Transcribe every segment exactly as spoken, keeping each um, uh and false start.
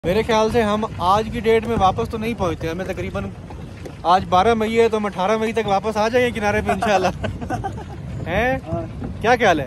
मेरे ख्याल से हम आज की डेट में वापस तो नहीं पहुंचते। हमें तकरीबन आज बारह मई है तो हम अठारह मई तक वापस आ जाएंगे किनारे पे इंशाल्लाह। हैं क्या ख्याल है?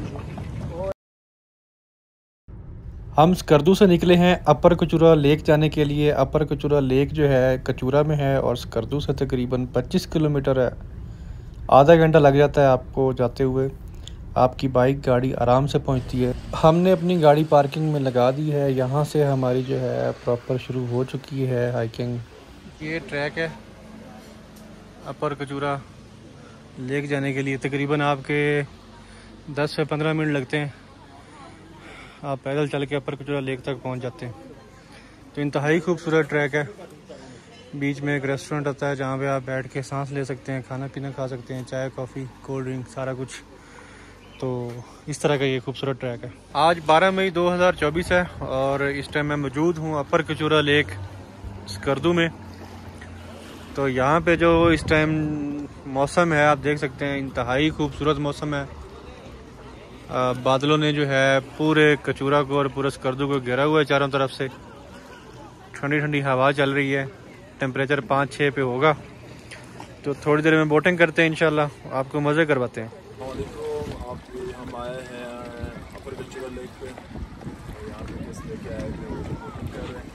हम स्कर्दू से निकले हैं अपर कचूरा लेक जाने के लिए। अपर कचूरा लेक जो है कचूरा में है और स्कर्दू से तकरीबन पच्चीस किलोमीटर है। आधा घंटा लग जाता है आपको जाते हुए। आपकी बाइक गाड़ी आराम से पहुंचती है। हमने अपनी गाड़ी पार्किंग में लगा दी है। यहाँ से हमारी जो है प्रॉपर शुरू हो चुकी है हाइकिंग। ये ट्रैक है अपर कचूरा लेक जाने के लिए। तकरीबन आपके दस से पंद्रह मिनट लगते हैं। आप पैदल चल के अपर कचूरा लेक तक पहुँच जाते हैं। तो इंतहाई खूबसूरत ट्रैक है। बीच में एक रेस्टोरेंट आता है जहाँ पे आप बैठ के सांस ले सकते हैं, खाना पीना खा सकते हैं, चाय कॉफ़ी कोल्ड ड्रिंक सारा कुछ। तो इस तरह का ये खूबसूरत ट्रैक है। आज बारह मई दो हज़ार चौबीस है और इस टाइम मैं मौजूद हूँ अपर कचूरा लेक स्कर्दू में। तो यहाँ पे जो इस टाइम मौसम है आप देख सकते हैं, इंतहाई खूबसूरत मौसम है। आ, बादलों ने जो है पूरे कचूरा को और पूरे स्कर्दू को घेरा हुआ है चारों तरफ से। ठंडी ठंडी हवा चल रही है। टेम्परेचर पाँच छः पे होगा। तो थोड़ी देर में बोटिंग करते हैं इंशाल्लाह, आपको मज़े करवाते हैं। आप हम आए हैं अपर कचूरा लेक पे। यहाँ पे किस लेके आए थे वो बोटिंग कर रहे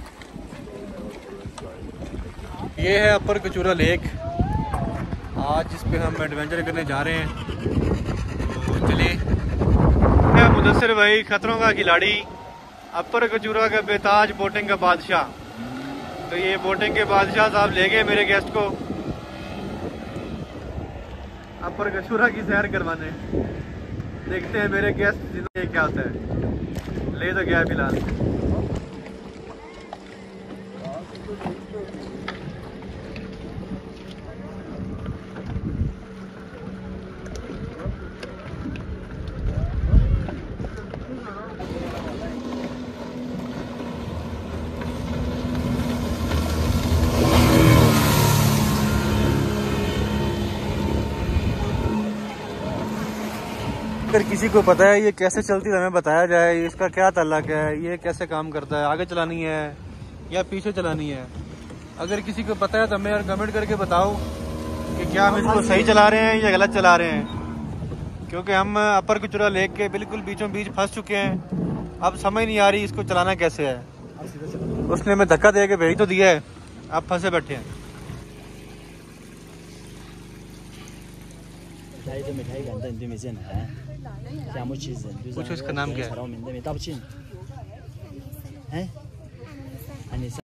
हैं। ये है अपर कचूरा लेक। आज जिस पे हम एडवेंचर करने जा रहे हैं। तो चलिए। मुदस्सिर भाई खतरों का खिलाड़ी, अपर कचूरा का बेताज बोटिंग का बादशाह। तो ये बोटिंग के बादशाह साहब ले गए मेरे गेस्ट को अपर कचूरा की सैर करवाने। देखते हैं मेरे गेस्ट जिन्हें क्या होता है। ले तो गया फिलहाल। अगर किसी को पता है ये कैसे चलती है हमें बताया जाए, इसका क्या ताल्लुक है, ये कैसे काम करता है, आगे चलानी है या पीछे चलानी है। अगर किसी को पता है तो हमें यार कमेंट करके बताओ कि क्या हम इसको सही चला रहे हैं या गलत चला रहे हैं। क्योंकि हम अपर कचूरा लेक के बिल्कुल बीचों बीच फंस चुके हैं। अब समझ नहीं आ रही इसको चलाना कैसे है। उसने हमें धक्का दे के भेज तो दिया है, अब फंसे बैठे हैं। पूछो इसका नाम क्या है।